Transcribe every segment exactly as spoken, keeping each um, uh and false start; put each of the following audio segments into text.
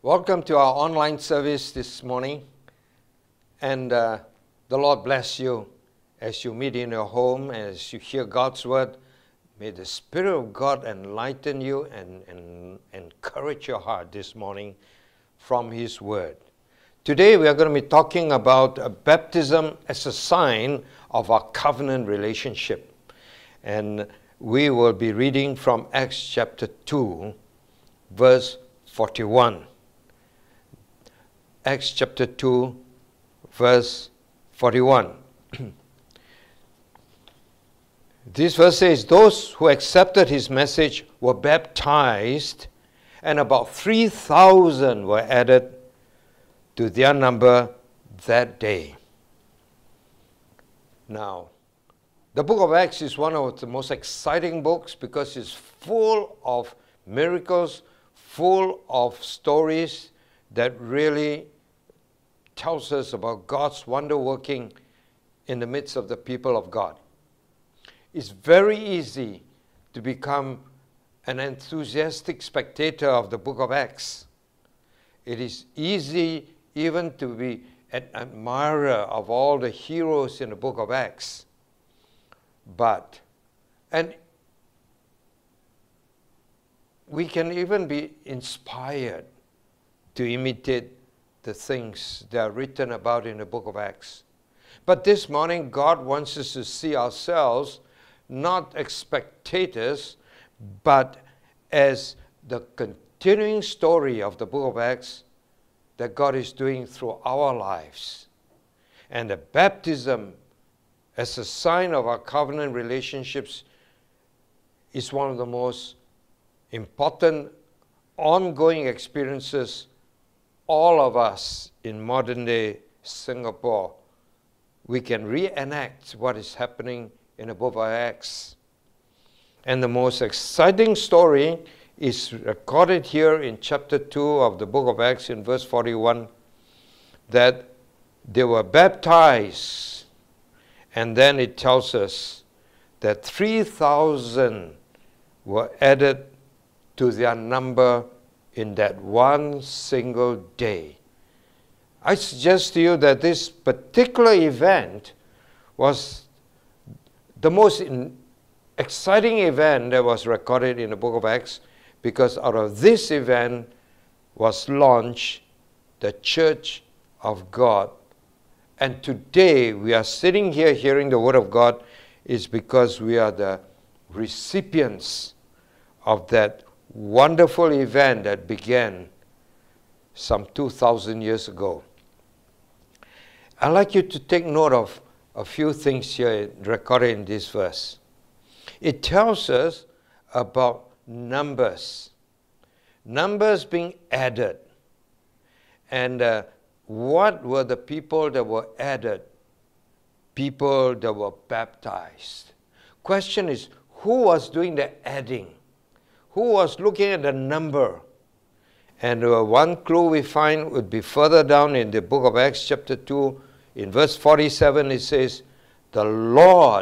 Welcome to our online service this morning, and uh, the Lord bless you as you meet in your home, as you hear God's word. May the Spirit of God enlighten you and, and encourage your heart this morning from His word. Today we are going to be talking about uh, baptism as a sign of our covenant relationship, and we will be reading from Acts chapter two, verse forty-one. Acts chapter two, verse forty-one. This verse says, those who accepted his message were baptized, and about three thousand were added to their number that day. Now, the book of Acts is one of the most exciting books because it's full of miracles, full of stories that really tells us about God's wonder working in the midst of the people of God. It's very easy to become an enthusiastic spectator of the book of Acts. It is easy even to be an admirer of all the heroes in the book of Acts. But, and we can even be inspired to imitate the things that are written about in the book of Acts. But this morning, God wants us to see ourselves not as spectators, but as the continuing story of the book of Acts that God is doing through our lives. And the baptism as a sign of our covenant relationships is one of the most important ongoing experiences all of us in modern day Singapore, we can reenact what is happening in the book of Acts. And the most exciting story is recorded here in chapter two of the book of Acts in verse forty-one, that they were baptized, and then it tells us that three thousand were added to their number in that one single day. I suggest to you that this particular event was the most in exciting event that was recorded in the book of Acts, because out of this event was launched the Church of God. And today we are sitting here hearing the Word of God is because we are the recipients of that wonderful event that began some two thousand years ago. I'd like you to take note of a few things here recorded in this verse. It tells us about numbers. Numbers being added. And uh, what were the people that were added? People that were baptized. Question is, who was doing the adding? Who was looking at the number? And uh, one clue we find would be further down in the book of Acts chapter two, in verse forty-seven, it says, the Lord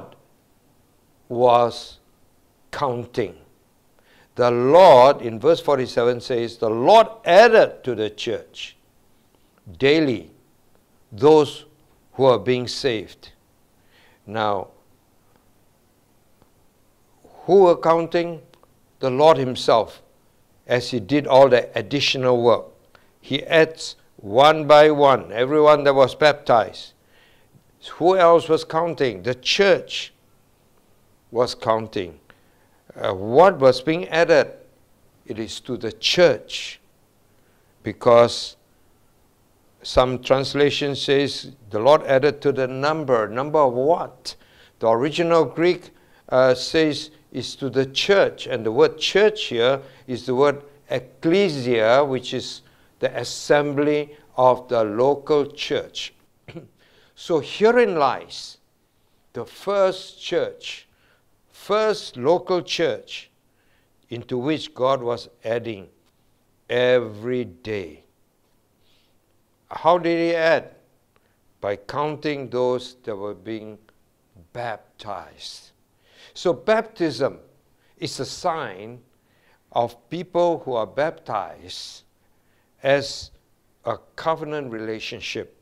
was counting. The Lord, in verse forty-seven, says, the Lord added to the church daily those who are being saved. Now, who were counting? The Lord Himself, as He did all the additional work. He adds one by one, everyone that was baptized. Who else was counting? The church was counting. Uh, what was being added? It is to the church, because some translation says the Lord added to the number. Number of what? The original Greek uh, says is to the church, and the word church here is the word ecclesia, which is the assembly of the local church. So herein lies the first church, first local church into which God was adding every day. How did He add? By counting those that were being baptized. So baptism is a sign of people who are baptized as a covenant relationship.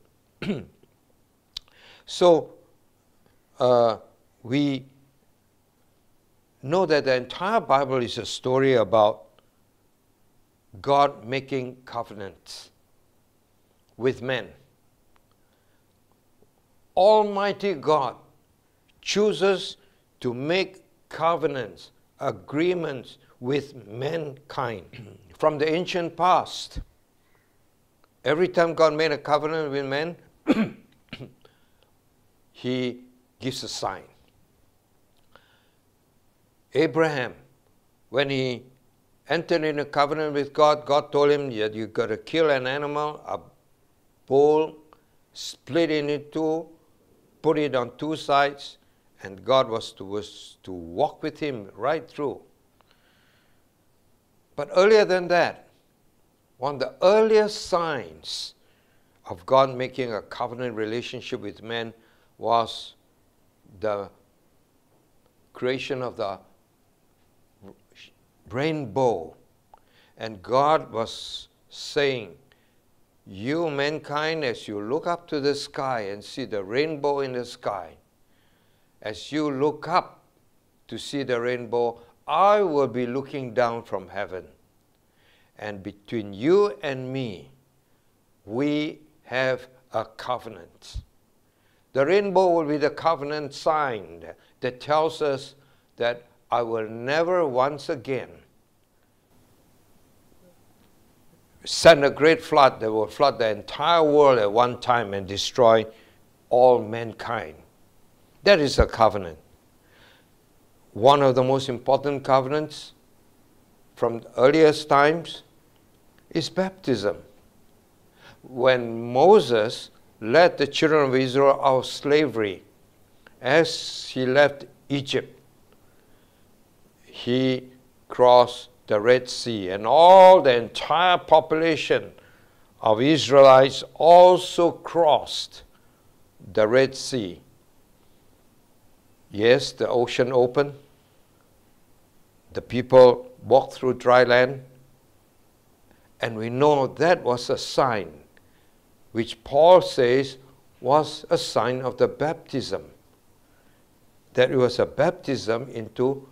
So uh, we know that the entire Bible is a story about God making covenants with men. Almighty God chooses to make covenants, agreements with mankind. From the ancient past, every time God made a covenant with men, He gives a sign. Abraham, when he entered in a covenant with God, God told him that you've got to kill an animal, a bull, split it in two, put it on two sides, and God was to, was to walk with him right through. But earlier than that, one of the earliest signs of God making a covenant relationship with men was the creation of the rainbow. And God was saying, you mankind, as you look up to the sky and see the rainbow in the sky, as you look up to see the rainbow, I will be looking down from heaven. And between you and me, we have a covenant. The rainbow will be the covenant sign that tells us that I will never once again send a great flood that will flood the entire world at one time and destroy all mankind. That is a covenant. One of the most important covenants from the earliest times is baptism. When Moses led the children of Israel out of slavery, as he left Egypt, he crossed the Red Sea, and all the entire population of Israelites also crossed the Red Sea. Yes, the ocean opened. The people walked through dry land. And we know that was a sign, which Paul says was a sign of the baptism. That it was a baptism into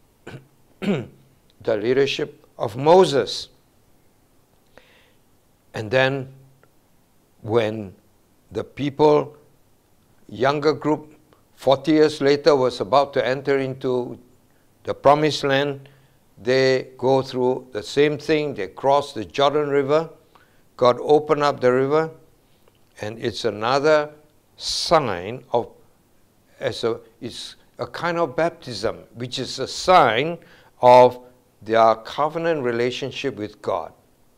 the leadership of Moses. And then when the people, younger group, forty years later was about to enter into the promised land, they go through the same thing. They cross the Jordan River. God opened up the river, and it's another sign of, as a, it's a kind of baptism, which is a sign of their covenant relationship with God.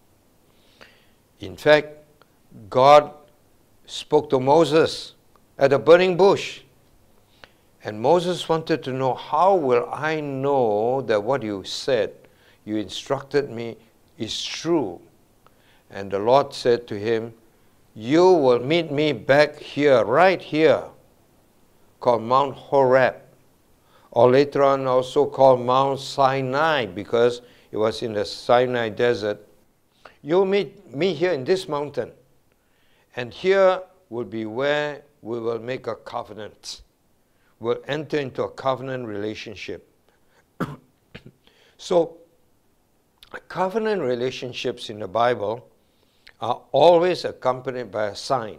In fact, God spoke to Moses at a burning bush. And Moses wanted to know, how will I know that what you said, you instructed me, is true? And the Lord said to him, you will meet me back here, right here, called Mount Horeb, or later on also called Mount Sinai, because it was in the Sinai desert. You'll meet me here in this mountain, and here will be where we will make a covenant. We'll enter into a covenant relationship. So, covenant relationships in the Bible are always accompanied by a sign.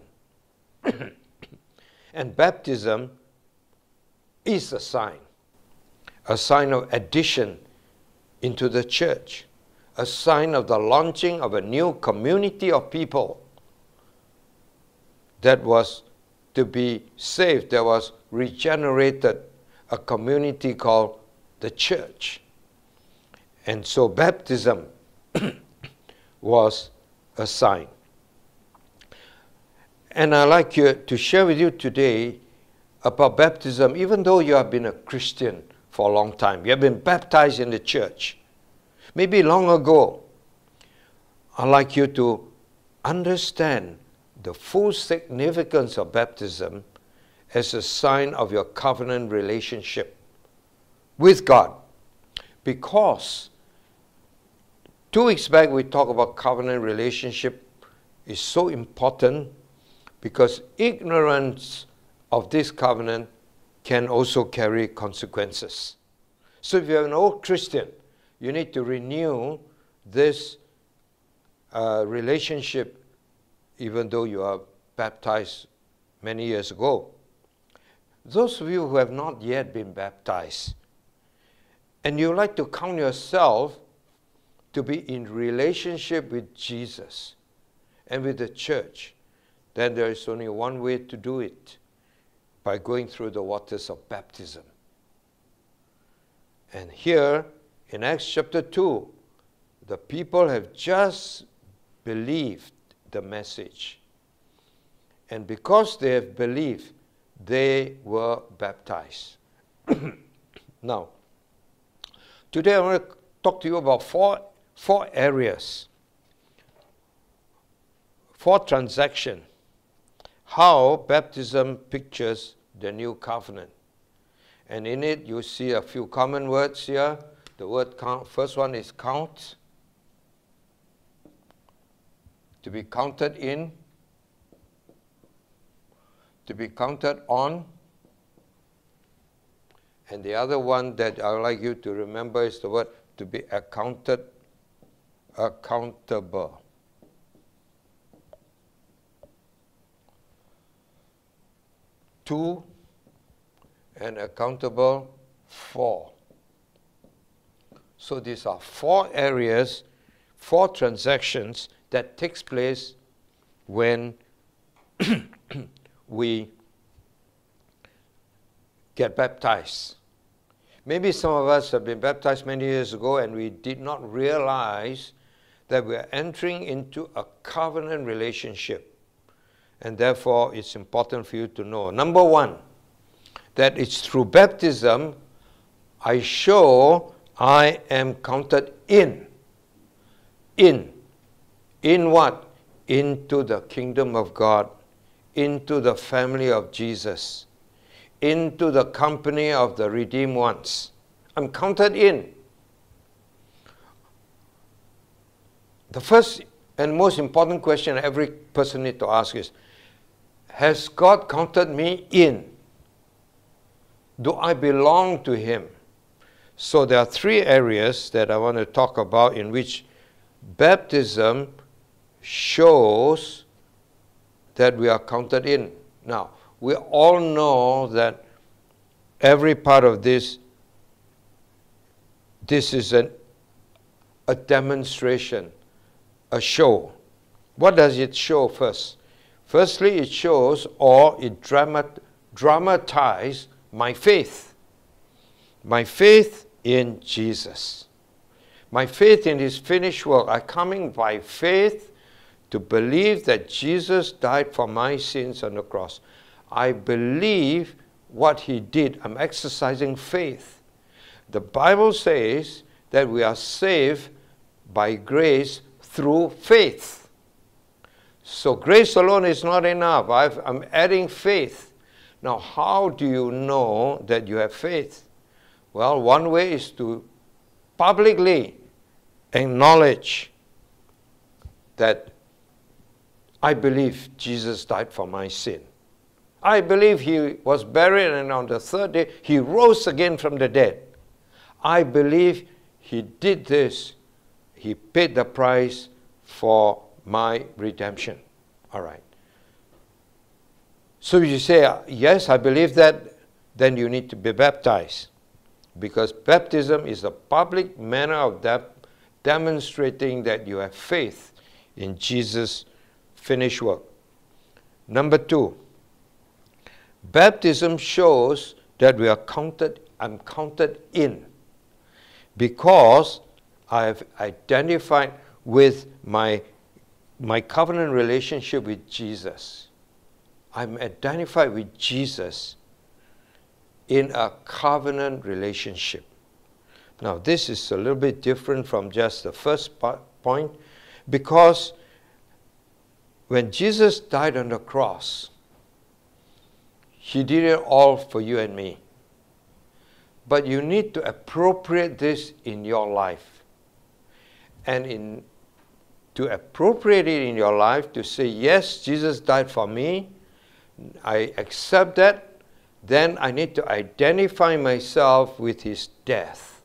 And baptism is a sign. A sign of addition into the church. A sign of the launching of a new community of people that was to be saved, that was regenerated, a community called the church. And so baptism was a sign. And I'd like you to share with you today about baptism, even though you have been a Christian for a long time. You have been baptized in the church. Maybe long ago. I'd like you to understand the full significance of baptism as a sign of your covenant relationship with God. Because Two weeks back, we talked about covenant relationship is so important because ignorance of this covenant can also carry consequences. So if you're an old Christian, you need to renew this uh, relationship even though you are baptized many years ago. Those of you who have not yet been baptized, and you like to count yourself to be in relationship with Jesus and with the church, then there is only one way to do it, by going through the waters of baptism. And here in Acts chapter two, the people have just believed the message. And because they have believed, they were baptized. Now, today I want to talk to you about four, four areas, four transactions, how baptism pictures the new covenant. And in it, you see a few common words here. The word count, first one is count. To be counted in. To be counted on. And the other one that I would like you to remember is the word to be accounted, accountable. To and accountable for. So these are four areas, four transactions that takes place when we get baptized. Maybe some of us have been baptized many years ago and we did not realize that we are entering into a covenant relationship. And therefore, it's important for you to know. Number one, that it's through baptism I show I am counted in. In. In what? Into the kingdom of God. Into the family of Jesus. Into the company of the redeemed ones. I'm counted in. The first and most important question every person needs to ask is, has God counted me in? Do I belong to Him? So there are three areas that I want to talk about in which baptism shows that we are counted in. Now, we all know that every part of this, this is an, a demonstration, a show. What does it show first? Firstly, it shows or it dramat dramatizes my faith. My faith in Jesus. My faith in His finished work. I'm coming by faith to believe that Jesus died for my sins on the cross. I believe what He did. I'm exercising faith. The Bible says that we are saved by grace through faith. So grace alone is not enough. I've, I'm adding faith. Now, how do you know that you have faith? Well, one way is to publicly acknowledge that I believe Jesus died for my sin. I believe He was buried and on the third day He rose again from the dead. I believe He did this. He paid the price for my redemption. All right. So if you say, yes, I believe that, then you need to be baptized. Because baptism is a public manner of de- demonstrating that you have faith in Jesus' finished work. Number two, baptism shows that we are counted, I'm counted in. Because I have identified with my, my covenant relationship with Jesus. I'm identified with Jesus in a covenant relationship. Now, this is a little bit different from just the first part, point, because when Jesus died on the cross, He did it all for you and me. But you need to appropriate this in your life. and in, to appropriate it in your life, to say, yes, Jesus died for me, I accept that, then I need to identify myself with his death.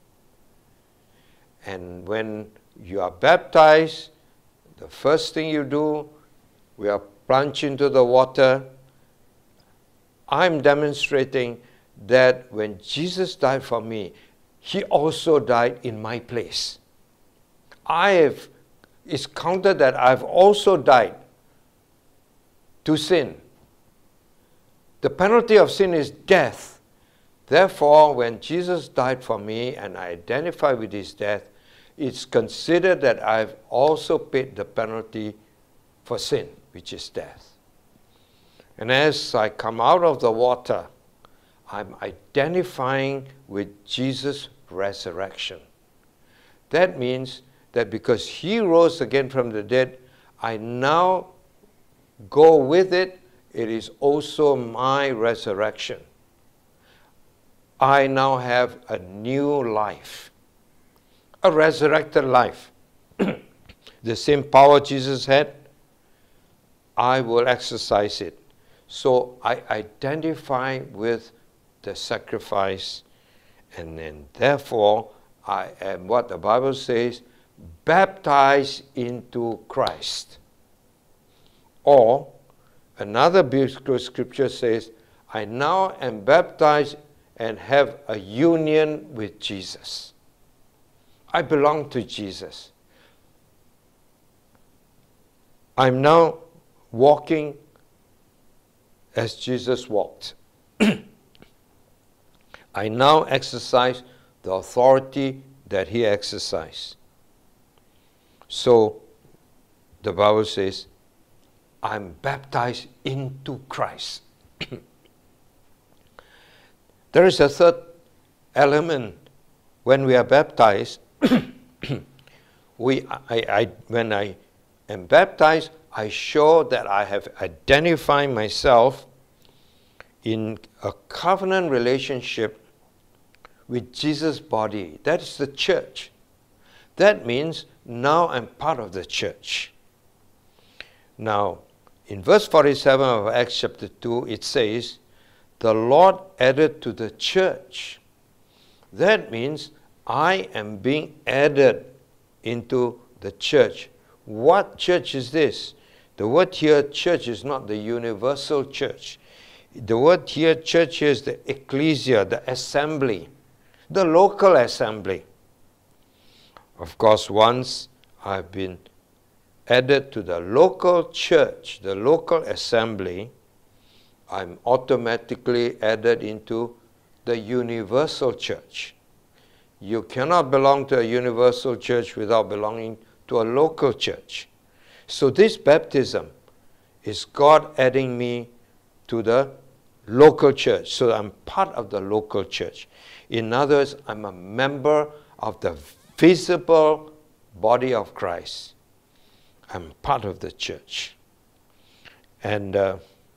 And when you are baptized, the first thing you do, we are plunged into the water. I'm demonstrating that when Jesus died for me, he also died in my place. I have, it's counted that I've also died to sin. The penalty of sin is death. Therefore, when Jesus died for me and I identify with his death, it's considered that I've also paid the penalty for sin, which is death. And as I come out of the water, I'm identifying with Jesus' resurrection. That means that because he rose again from the dead, I now go with it. It is also my resurrection. I now have a new life, a resurrected life. The same power Jesus had, I will exercise it. So I identify with the sacrifice, and then therefore I am, what the Bible says, baptized into Christ. Or another biblical scripture says, I now am baptized and have a union with Jesus. I belong to Jesus. I'm now walking as Jesus walked. I now exercise the authority that he exercised. So the Bible says, I'm baptized into Christ. There is a third element when we are baptized. we, I, I, when I am baptized, I show that I have identified myself in a covenant relationship with Jesus' body. That is the church. That means now I'm part of the church. Now, in verse forty-seven of Acts chapter two, it says, the Lord added to the church. That means I am being added into the church. What church is this? The word here, church, is not the universal church. The word here, church, here is the ecclesia, the assembly, the local assembly. Of course, once I've been added to the local church, the local assembly, I'm automatically added into the universal church. You cannot belong to a universal church without belonging to a local church. So this baptism is God adding me to the local church. So I'm part of the local church. In other words, I'm a member of the visible body of Christ. I'm part of the church. And uh,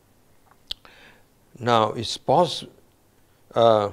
now it's possible. Uh,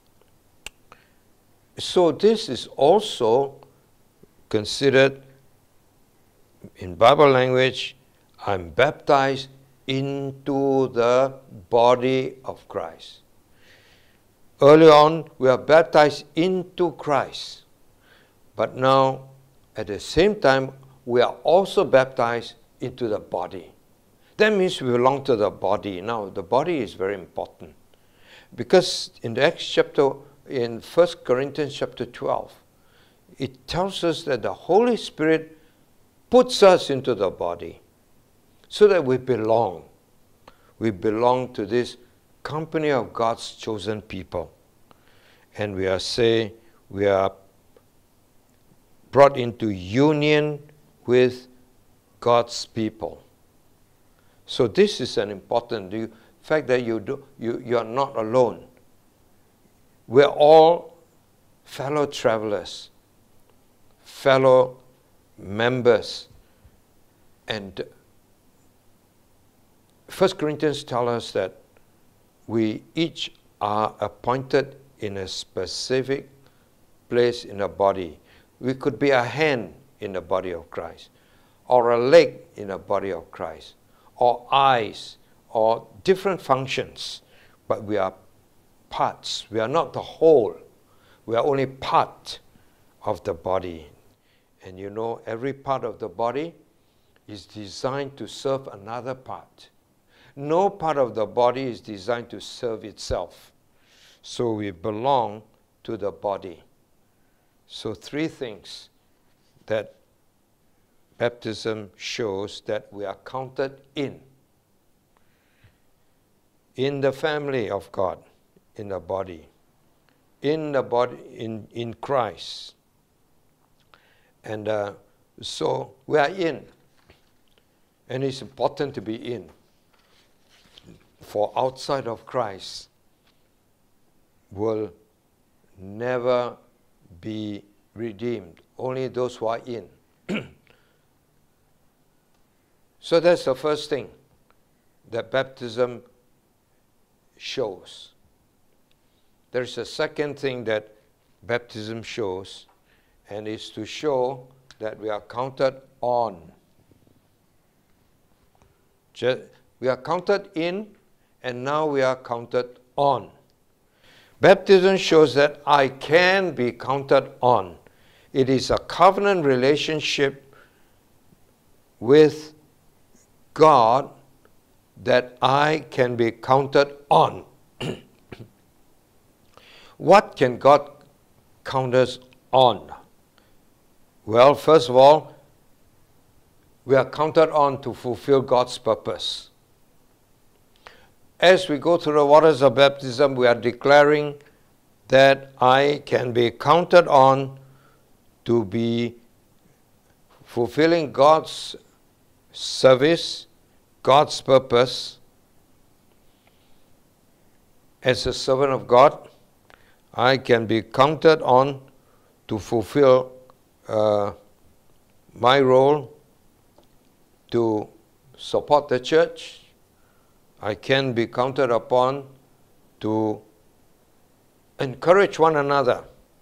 so this is also considered, in Bible language, I'm baptized into the body of Christ. Early on, we are baptized into Christ. But now, at the same time, we are also baptized into the body. That means we belong to the body. Now, the body is very important. Because in the Acts chapter, in First Corinthians chapter twelve, it tells us that the Holy Spirit puts us into the body so that we belong. We belong to this company of God's chosen people. And we are say we are brought into union with God's people. So this is an important the fact that you do you, you are not alone. We're all fellow travelers, fellow members. And First Corinthians tells us that we each are appointed in a specific place in a body. We could be a hand in the body of Christ, or a leg in the body of Christ, or eyes, or different functions, but we are parts. We are not the whole. We are only part of the body. And you know, every part of the body is designed to serve another part. No part of the body is designed to serve itself. So we belong to the body. So three things that baptism shows that we are counted in. In the family of God, in the body. In the body, in, in Christ. And uh, so we are in. And it's important to be in. For outside of Christ will never be redeemed. Only those who are in. So that's the first thing that baptism shows. There's a second thing that baptism shows, and it's to show that we are counted on. Just, we are counted in, and now we are counted on. Baptism shows that I can be counted on. It is a covenant relationship with God that I can be counted on. What can God count us on? Well, first of all, we are counted on to fulfill God's purpose. As we go through the waters of baptism, we are declaring that I can be counted on to be fulfilling God's service, God's purpose. As a servant of God, I can be counted on to fulfill uh, my role to support the church. I can be counted upon to encourage one another.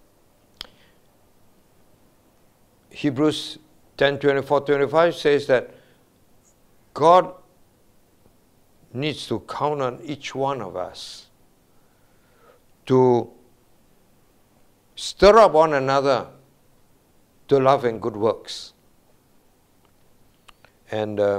Hebrews ten, twenty-four, twenty-five says that God needs to count on each one of us to stir up one another to love and good works. And, uh,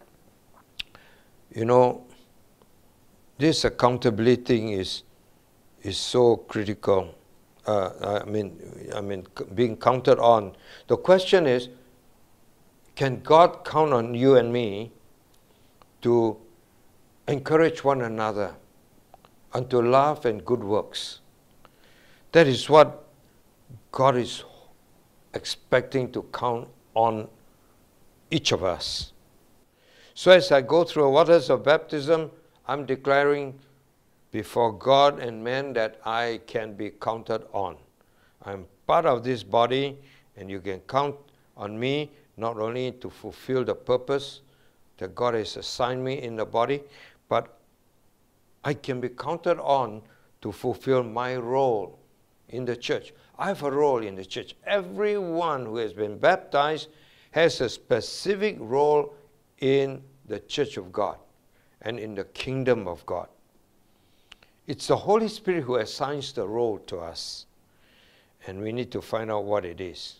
you know, this accountability thing is, is so critical. Uh, I mean, I mean, being counted on. The question is, can God count on you and me to encourage one another unto love and good works? That is what God is expecting to count on each of us. So as I go through the waters of baptism, I'm declaring before God and men that I can be counted on. I'm part of this body, and you can count on me not only to fulfill the purpose that God has assigned me in the body, but I can be counted on to fulfill my role in the church. I have a role in the church. Everyone who has been baptized has a specific role in the church of God and in the kingdom of God. It's the Holy Spirit who assigns the role to us, and we need to find out what it is.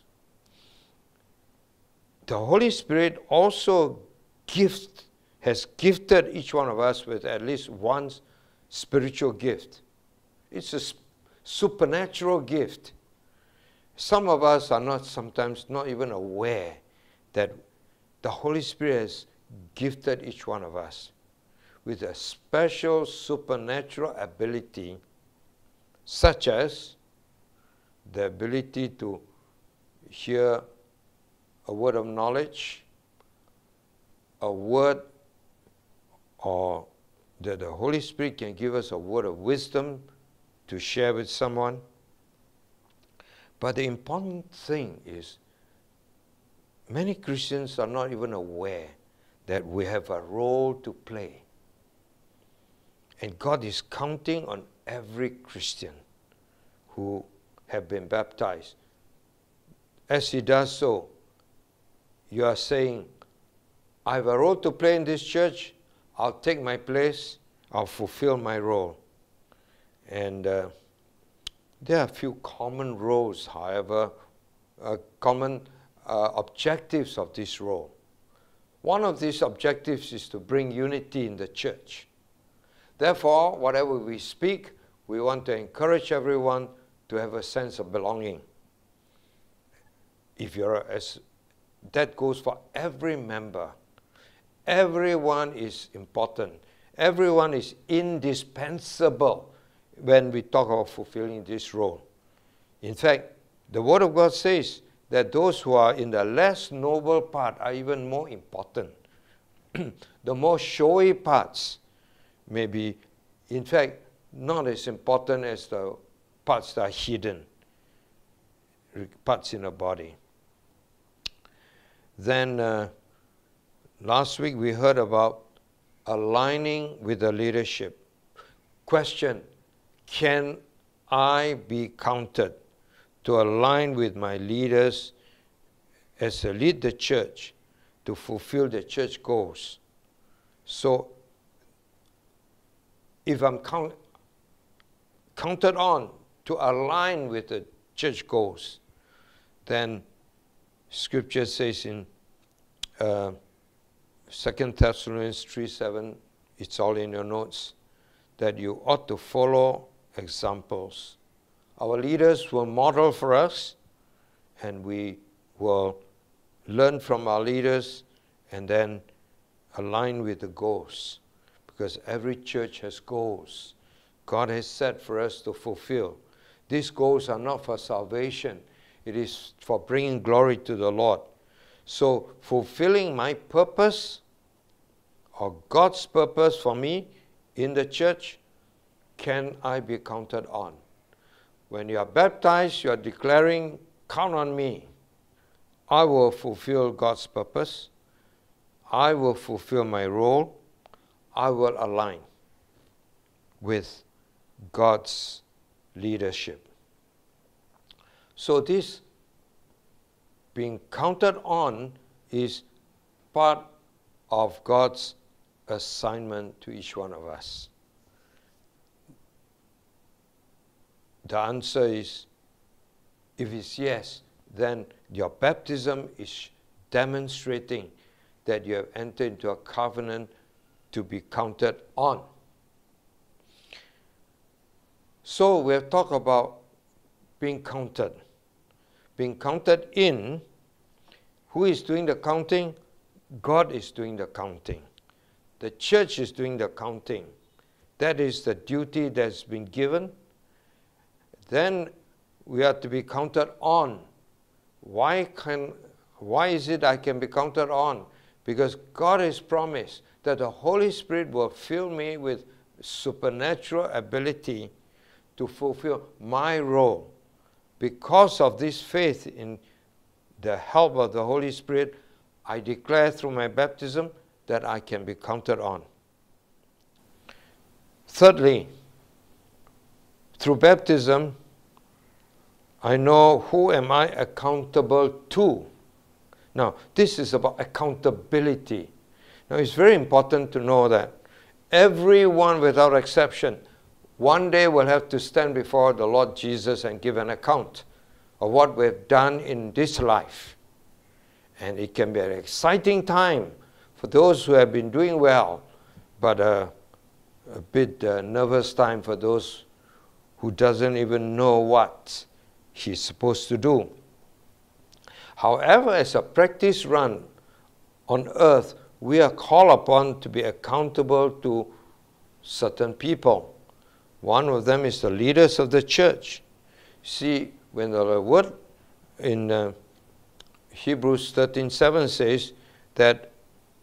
The Holy Spirit also gift, has gifted each one of us with at least one spiritual gift. It's a supernatural gift. Some of us are not sometimes not even aware that the Holy Spirit has gifted each one of us with a special supernatural ability, such as the ability to hear a word of knowledge, a word, or that the Holy Spirit can give us a word of wisdom to share with someone. But the important thing is, many Christians are not even aware that we have a role to play. And God is counting on every Christian who have been baptized. As He does so, you are saying, I have a role to play in this church, I'll take my place, I'll fulfill my role. And uh, there are a few common roles, however, uh, common uh, objectives of this role. One of these objectives is to bring unity in the church. Therefore, whatever we speak, we want to encourage everyone to have a sense of belonging. If you're as that goes for every member. Everyone is important. Everyone is indispensable when we talk about fulfilling this role. In fact, the Word of God says that those who are in the less noble part are even more important. The more showy parts may be, in fact, not as important as the parts that are hidden, parts in the body. Then uh, last week we heard about aligning with the leadership. Question, can I be counted to align with my leaders as I lead the church to fulfill the church goals? So if I'm count, counted on to align with the church goals, then Scripture says in uh, Second Thessalonians three seven, it's all in your notes, that you ought to follow examples. Our leaders will model for us, and we will learn from our leaders and then align with the goals. Because every church has goals God has set for us to fulfill. These goals are not for salvation. It is for bringing glory to the Lord. So fulfilling my purpose or God's purpose for me in the church, can I be counted on? When you are baptized, you are declaring, count on me. I will fulfill God's purpose. I will fulfill my role. I will align with God's leadership. So this being counted on is part of God's assignment to each one of us. The answer is, if it's yes, then your baptism is demonstrating that you have entered into a covenant to be counted on. So we have talked about being counted. Being counted in. Who is doing the counting? God is doing the counting. The church is doing the counting. That is the duty that's been given. Then we are to be counted on. Why can, why is it I can be counted on? Because God has promised that the Holy Spirit will fill me with supernatural ability to fulfill my role. Because of this faith in the help of the Holy Spirit, I declare through my baptism that I can be counted on. Thirdly, through baptism, I know who am I accountable to. Now, this is about accountability. Now, it's very important to know that everyone without exception one day will have to stand before the Lord Jesus and give an account of what we've done in this life. And it can be an exciting time for those who have been doing well, but a, a bit uh, nervous time for those who doesn't even know what he's supposed to do. However, as a practice run on earth, we are called upon to be accountable to certain people. One of them is the leaders of the church. See, when the word in uh, Hebrews thirteen seven says that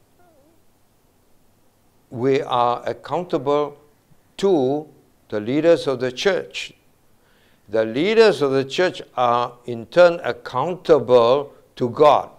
we are accountable to the leaders of the church. The leaders of the church are in turn accountable to God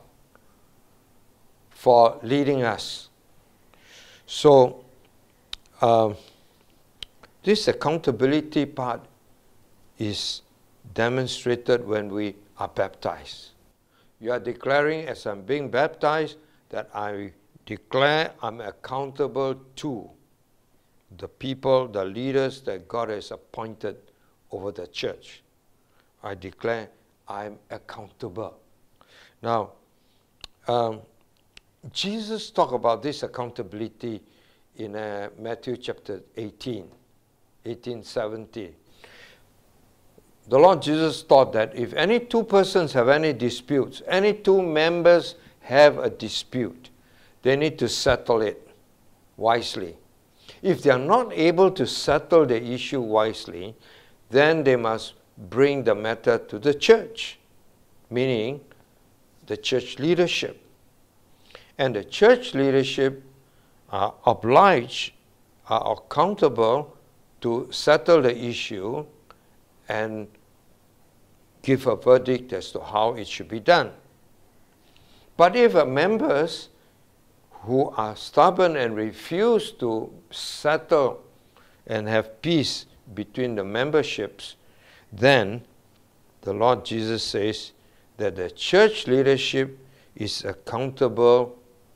for leading us. So, uh, this accountability part is demonstrated when we are baptized. You are declaring, as I'm being baptized, that I declare I'm accountable to the people, the leaders that God has appointed over the church. I declare I'm accountable. Now, um, Jesus talked about this accountability in uh, Matthew chapter eighteen, eighteen seventy. The Lord Jesus taught that if any two persons have any disputes, any two members have a dispute, they need to settle it wisely. If they are not able to settle the issue wisely, then they must bring the matter to the church, meaning the church leadership. And the church leadership are obliged, are accountable to settle the issue and give a verdict as to how it should be done. But if a members who are stubborn and refuse to settle and have peace between the memberships, then the Lord Jesus says that the church leadership is accountable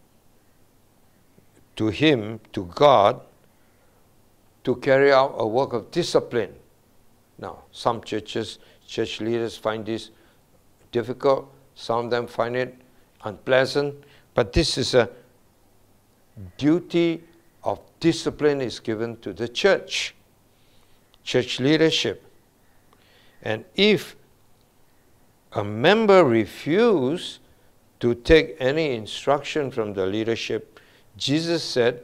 to Him, to God, to carry out a work of discipline. Now, some churches, church leaders find this difficult. Some of them find it unpleasant. But this is a duty of discipline is given to the church, church leadership. And if a member refuses to take any instruction from the leadership, Jesus said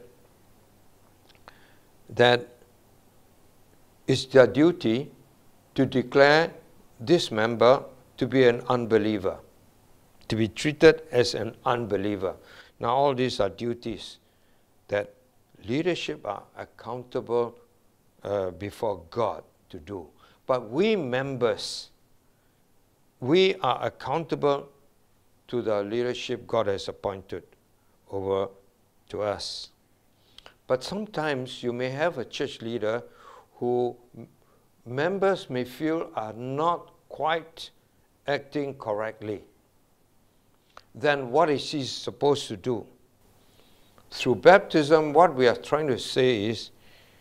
that it's their duty to declare this member to be an unbeliever, to be treated as an unbeliever. Now, all these are duties that leadership are accountable uh, before God to do. But we members, we are accountable to the leadership God has appointed over to us. But sometimes you may have a church leader who members may feel are not quite acting correctly. Then what is he supposed to do? Through baptism, what we are trying to say is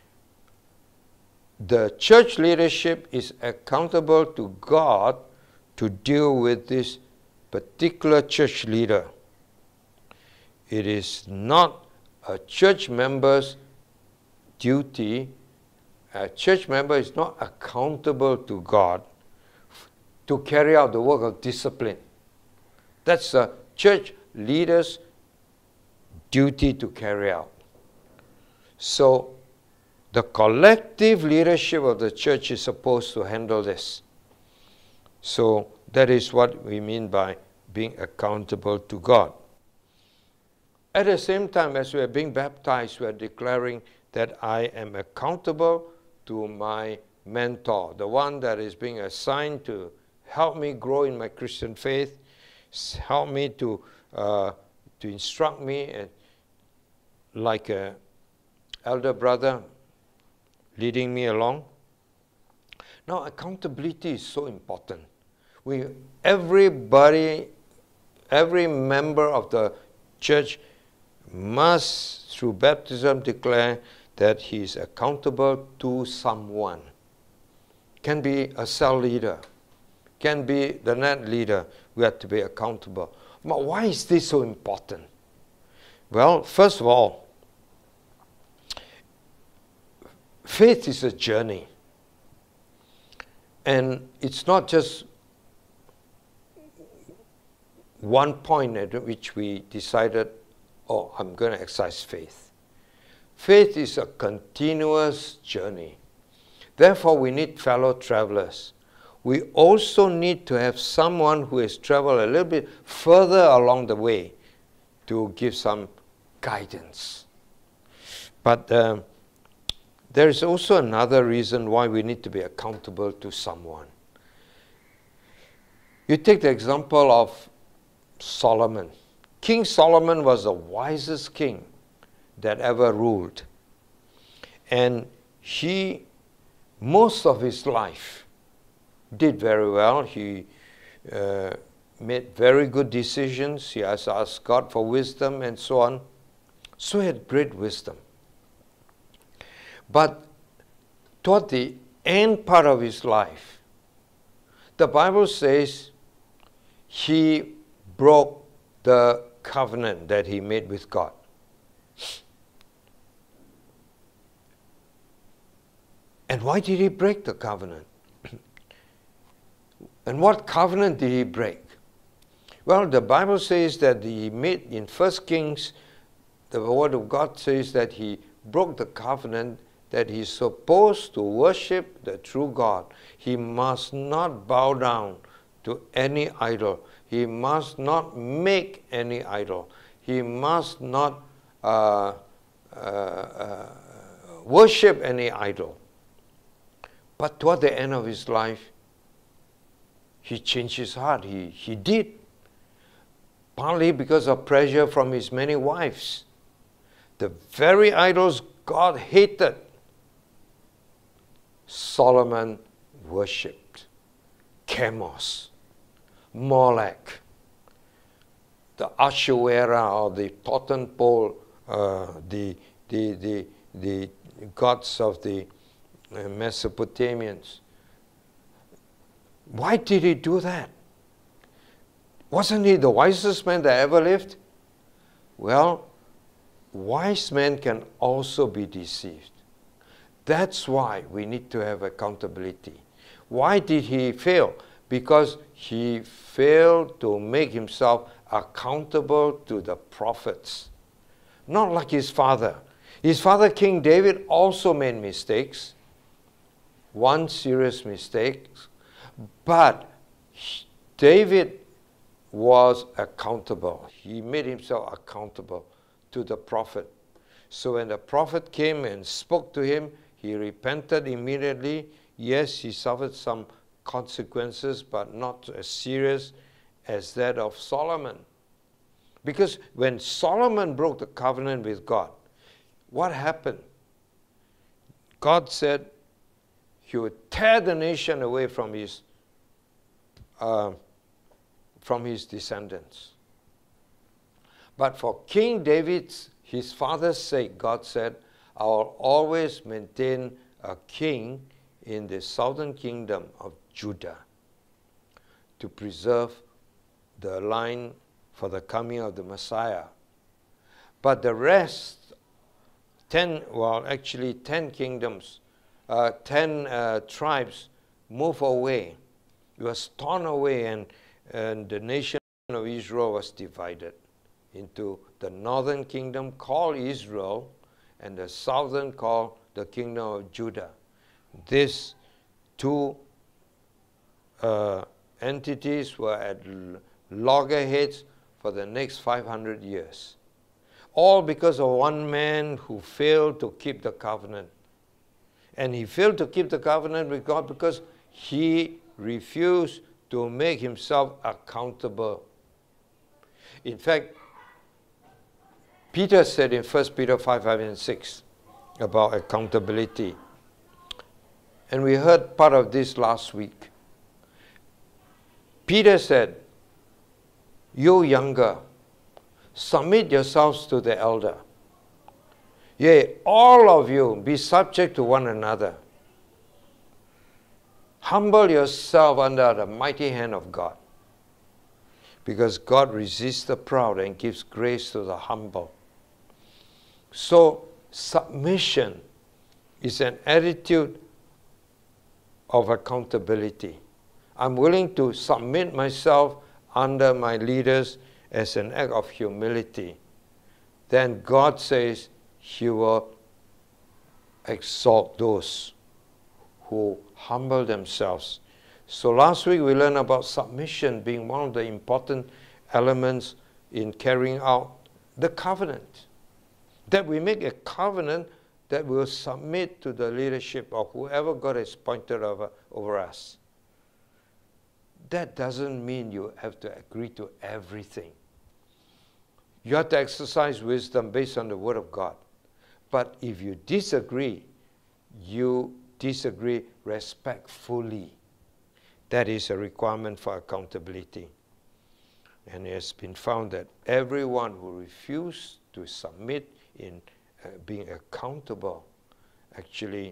the church leadership is accountable to God to deal with this particular church leader. It is not a church member's duty. A church member is not accountable to God to carry out the work of discipline. That's a church leader's duty to carry out. So the collective leadership of the church is supposed to handle this. So that is what we mean by being accountable to God. At the same time, as we are being baptized, we are declaring that I am accountable to my mentor, the one that is being assigned to help me grow in my Christian faith, help me to, uh, to instruct me, and like an elder brother leading me along. Now, accountability is so important. We, everybody, every member of the church must, through baptism, declare that he is accountable to someone. Can be a cell leader, can be the net leader. We have to be accountable. But why is this so important? Well, first of all, faith is a journey. And it's not just one point at which we decided, oh, I'm going to exercise faith. Faith is a continuous journey. Therefore, we need fellow travelers. We also need to have someone who has traveled a little bit further along the way to give some guidance. But um, there is also another reason why we need to be accountable to someone. You take the example of Solomon. King Solomon was the wisest king that ever ruled. And he, most of his life, did very well. He uh, made very good decisions. He has asked God for wisdom and so on. So he had great wisdom. But toward the end part of his life, the Bible says he broke the covenant that he made with God. And why did he break the covenant? And what covenant did he break? Well, the Bible says that he made, in First Kings, the word of God says that he broke the covenant that he's supposed to worship the true God. He must not bow down to any idol. He must not make any idol. He must not uh, uh, uh, worship any idol. But toward the end of his life, he changed his heart. He, he did. Partly because of pressure from his many wives. The very idols God hated, Solomon worshipped. Chemosh, Molech, the Asherah or the totem pole, uh, the, the, the, the gods of the uh, Mesopotamians. Why did he do that? Wasn't he the wisest man that ever lived? Well, wise men can also be deceived. That's why we need to have accountability. Why did he fail? Because he failed to make himself accountable to the prophets. Not like his father. His father, King David, also made mistakes. One serious mistake. But David was accountable. He made himself accountable to the prophet. So when the prophet came and spoke to him, he repented immediately. Yes, he suffered some consequences, but not as serious as that of Solomon. Because when Solomon broke the covenant with God, what happened? God said he would tear the nation away from his uh, from his descendants. But for King David's, his father's sake, God said, I will always maintain a king in the southern kingdom of Judah to preserve the line for the coming of the Messiah. But the rest, ten, well, actually ten kingdoms, uh, ten uh, tribes moved away. It was torn away, and, and the nation of Israel was divided into the northern kingdom called Israel and the southern called the kingdom of Judah. These two uh, entities were at loggerheads for the next five hundred years. All because of one man who failed to keep the covenant. And he failed to keep the covenant with God because he refused to make himself accountable. In fact, Peter said in First Peter five, five and six about accountability. And we heard part of this last week. Peter said, you younger, submit yourselves to the elder. Yea, all of you be subject to one another. Humble yourself under the mighty hand of God. Because God resists the proud and gives grace to the humble. So, submission is an attitude of accountability. I'm willing to submit myself under my leaders as an act of humility. Then God says He will exalt those who humble themselves. So last week we learned about submission being one of the important elements in carrying out the covenant. That we make a covenant that will submit to the leadership of whoever God has appointed over, over us. That doesn't mean you have to agree to everything. You have to exercise wisdom based on the Word of God. But if you disagree, you disagree respectfully. That is a requirement for accountability. And it has been found that everyone who refuses to submit in uh, being accountable actually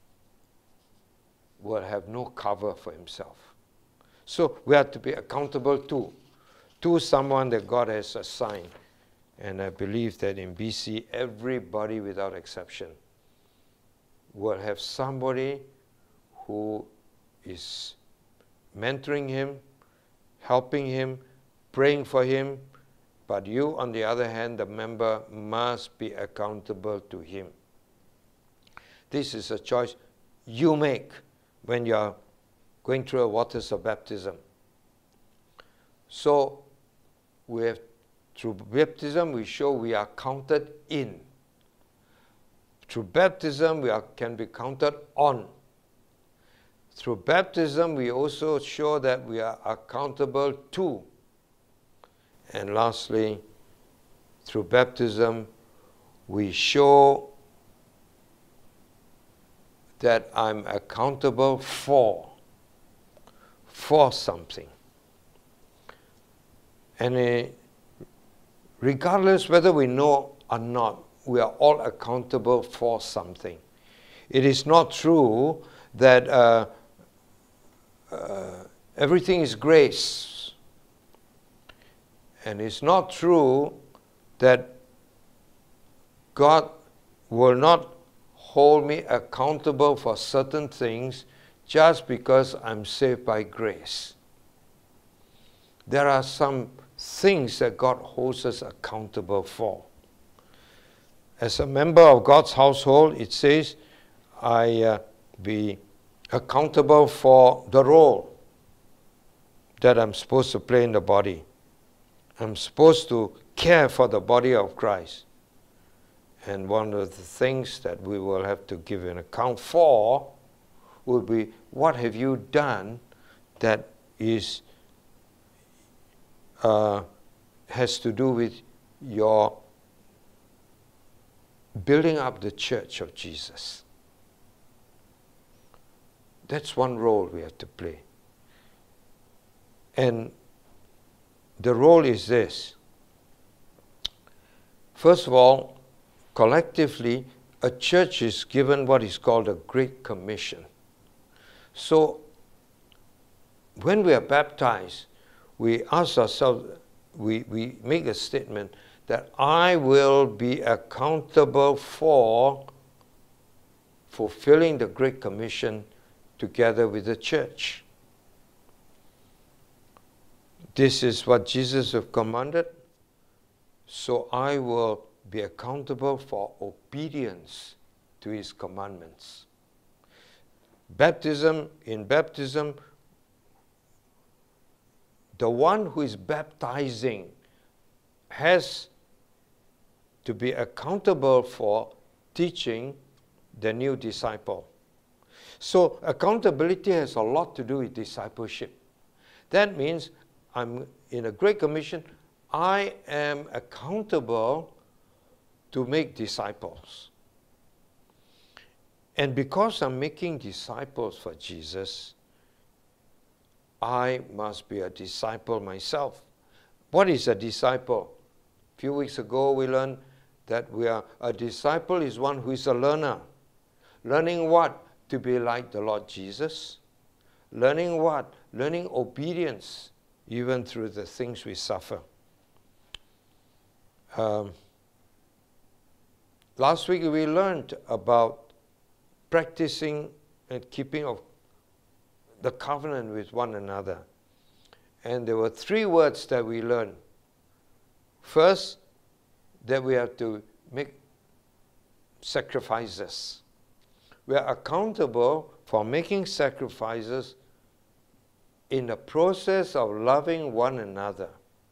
will have no cover for himself. So we have to be accountable to, to someone that God has assigned. And I believe that in B C, everybody without exception will have somebody who is mentoring him, helping him, praying for him, but you, on the other hand, the member, must be accountable to him. This is a choice you make when you are going through the waters of baptism. So, we have, through baptism, we show we are counted in. Through baptism, we are, can be counted on. Through baptism, we also show that we are accountable to. And lastly, through baptism, we show that I'm accountable for, for something. And uh, regardless whether we know or not, we are all accountable for something. It is not true that uh, uh, everything is grace. And it's not true that God will not hold me accountable for certain things just because I'm saved by grace. There are some things that God holds us accountable for. As a member of God's household, it says, I uh, be accountable for the role that I'm supposed to play in the body. I'm supposed to care for the body of Christ. And one of the things that we will have to give an account for will be, what have you done that is uh, has to do with your building up the church of Jesus. That's one role we have to play. And the role is this. First of all, collectively, a church is given what is called a Great Commission. So, when we are baptized, we ask ourselves, we, we make a statement that I will be accountable for fulfilling the Great Commission together with the church. This is what Jesus has commanded, so I will be accountable for obedience to his commandments. Baptism, in baptism, the one who is baptizing has to be accountable for teaching the new disciple. So accountability has a lot to do with discipleship. That means I'm in a Great Commission, I am accountable to make disciples. And because I'm making disciples for Jesus, I must be a disciple myself. What is a disciple? A few weeks ago we learned that we are a disciple is one who is a learner. Learning what? To be like the Lord Jesus. Learning what? Learning obedience, even through the things we suffer. Um, last week we learned about practicing and keeping of the covenant with one another. And there were three words that we learned. First, that we have to make sacrifices. We are accountable for making sacrifices in the process of loving one another.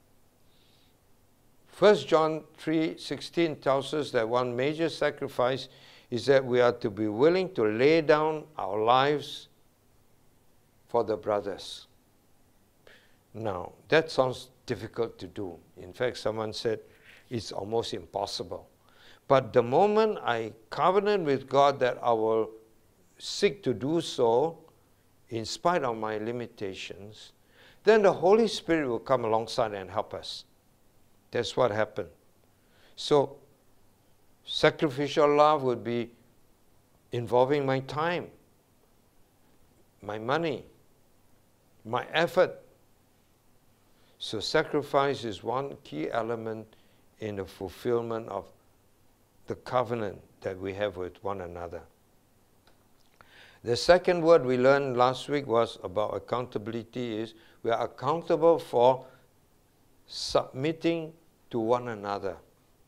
First John three sixteen tells us that one major sacrifice is that we are to be willing to lay down our lives for the brothers. Now, that sounds difficult to do. In fact, someone said it's almost impossible. But the moment I covenant with God that I will seek to do so, in spite of my limitations, then the Holy Spirit will come alongside and help us. That's what happened. So, sacrificial love would be involving my time, my money, my effort. So sacrifice is one key element in the fulfillment of the covenant that we have with one another. The second word we learned last week was about accountability is we are accountable for submitting to one another.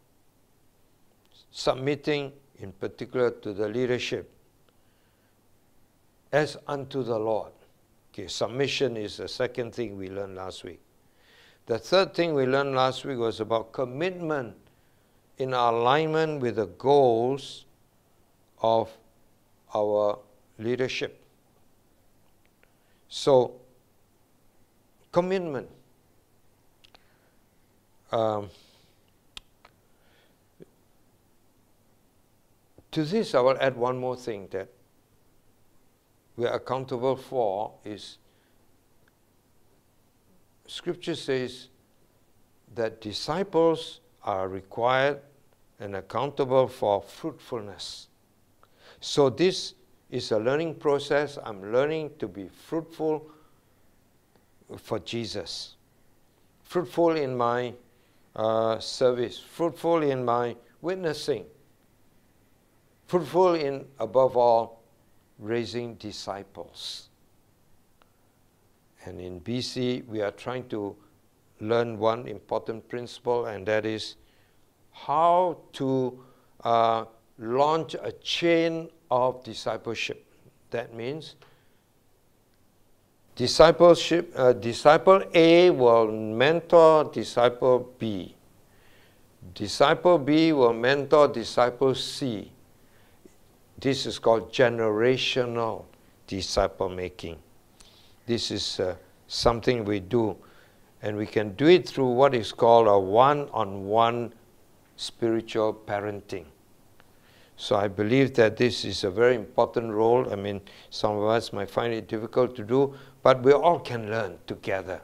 Submitting in particular to the leadership as unto the Lord. Okay, submission is the second thing we learned last week. The third thing we learned last week was about commitment in alignment with the goals of our leadership. So, commitment. Um, to this, I will add one more thing that we are accountable for is Scripture says that disciples are required and accountable for fruitfulness. So this is a learning process. I'm learning to be fruitful for Jesus. Fruitful in my uh, service. Fruitful in my witnessing. Fruitful in, above all, raising disciples. And in B C, we are trying to learn one important principle, and that is how to uh, launch a chain of discipleship. That means discipleship, uh, disciple A will mentor disciple B. Disciple B will mentor disciple C. This is called generational disciple making. This is uh, something we do, and we can do it through what is called a one-on-one spiritual parenting. So I believe that this is a very important role. I mean, some of us might find it difficult to do, but we all can learn together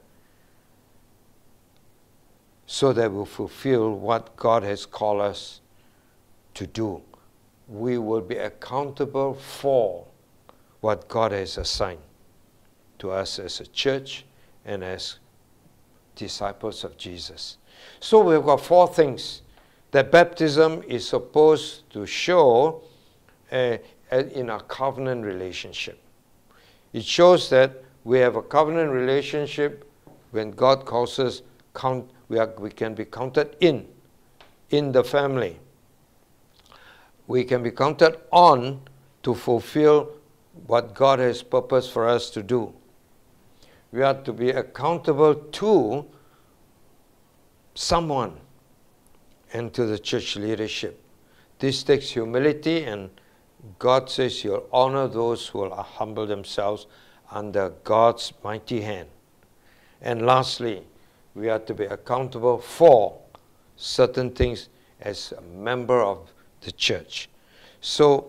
so that we'll fulfill what God has called us to do. We will be accountable for what God has assigned to us as a church and as disciples of Jesus. So we've got four things that baptism is supposed to show uh, in our covenant relationship. It shows that we have a covenant relationship when God calls us, count, we, are, we can be counted in, in the family. We can be counted on to fulfill what God has purposed for us to do. We are to be accountable to someone and to the church leadership. This takes humility, and God says He'll honor those who will humble themselves under God's mighty hand. And lastly, we are to be accountable for certain things as a member of the church. So,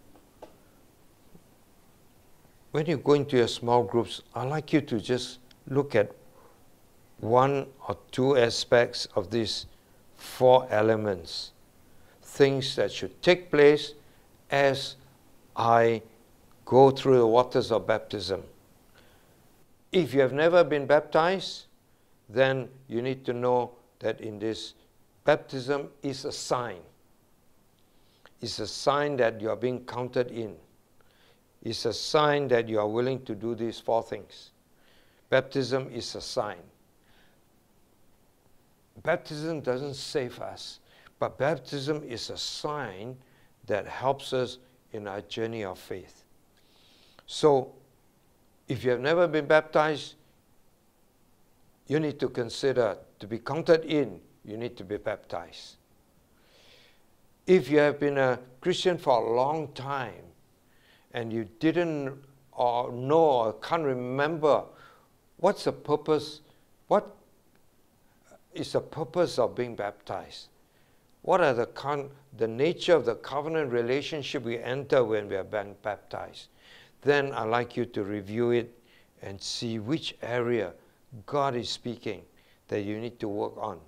when you go into your small groups, I'd like you to just look at one or two aspects of these four elements, things that should take place as I go through the waters of baptism. If you have never been baptized, then you need to know that in this baptism is a sign. It's a sign that you are being counted in. It's a sign that you are willing to do these four things. Baptism is a sign. Baptism doesn't save us, but baptism is a sign that helps us in our journey of faith. So, if you have never been baptized, you need to consider to be counted in, you need to be baptized. If you have been a Christian for a long time and you didn't or know or can't remember what's the purpose, what is the purpose of being baptized? What are the con the nature of the covenant relationship we enter when we are being baptized? Then I'd like you to review it and see which area God is speaking that you need to work on.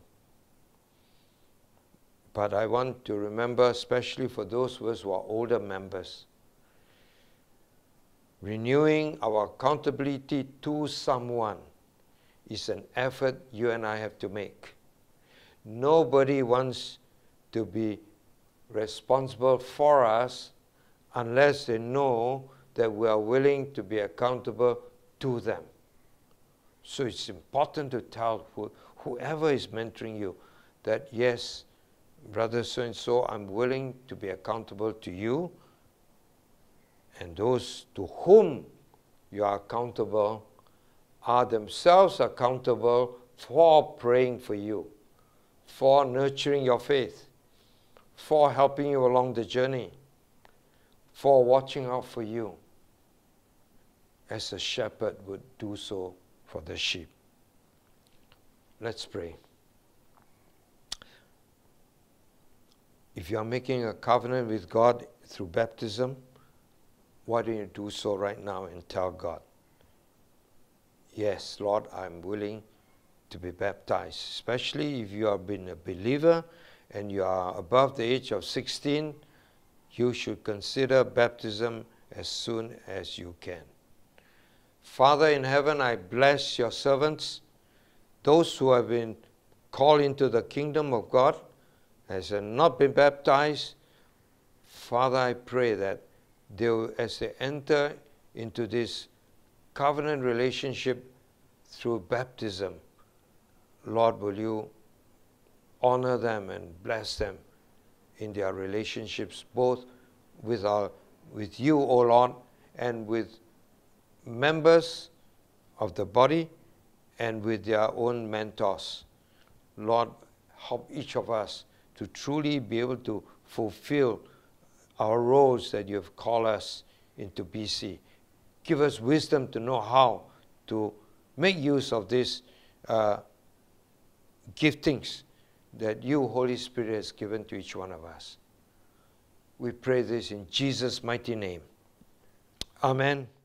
But I want to remember, especially for those of us who are older members, renewing our accountability to someone is an effort you and I have to make. Nobody wants to be responsible for us unless they know that we are willing to be accountable to them. So it's important to tell who, whoever is mentoring you that, yes, brother so-and-so, I'm willing to be accountable to you, and those to whom you are accountable are themselves accountable for praying for you, for nurturing your faith, for helping you along the journey, for watching out for you, as a shepherd would do so for the sheep. Let's pray. If you are making a covenant with God through baptism, why don't you do so right now and tell God, yes, Lord, I'm willing to be baptized. Especially if you have been a believer and you are above the age of sixteen, you should consider baptism as soon as you can. Father in heaven, I bless your servants, those who have been called into the kingdom of God, as have not been baptized. Father, I pray that they will, as they enter into this covenant relationship through baptism, Lord, will you honor them and bless them in their relationships, both with, our, with you, O Lord, and with members of the body and with their own mentors. Lord, help each of us to truly be able to fulfill our roles that you have called us into B C. Give us wisdom to know how to make use of these uh, giftings that you, Holy Spirit, has given to each one of us. We pray this in Jesus' mighty name. Amen.